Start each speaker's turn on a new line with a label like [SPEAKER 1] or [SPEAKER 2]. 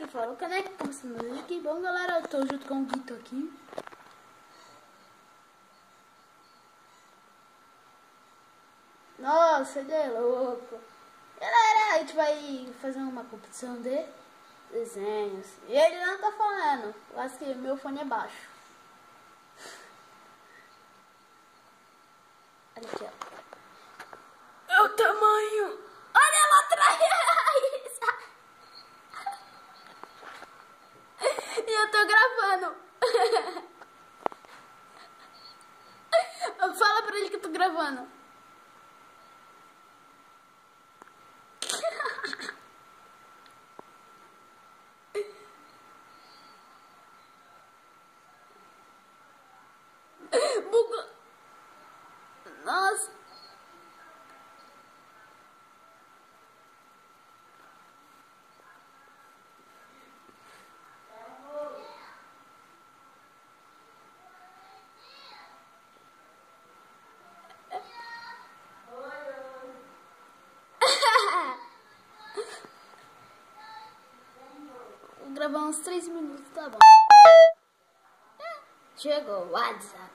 [SPEAKER 1] falou que né, começando hoje aqui. Bom, galera, eu tô junto com o Guito aqui. Nossa, ele é louco. Galera, a gente vai fazer uma competição de desenhos. E ele não tá falando. Eu acho que meu fone é baixo. Olha aqui, ó. É o tamanho. Olha lá atrás. E eu tô gravando. Fala pra ele que eu tô gravando. Bugou. Nossa. Vou gravar uns 3 minutos, tá bom. Chegou o WhatsApp.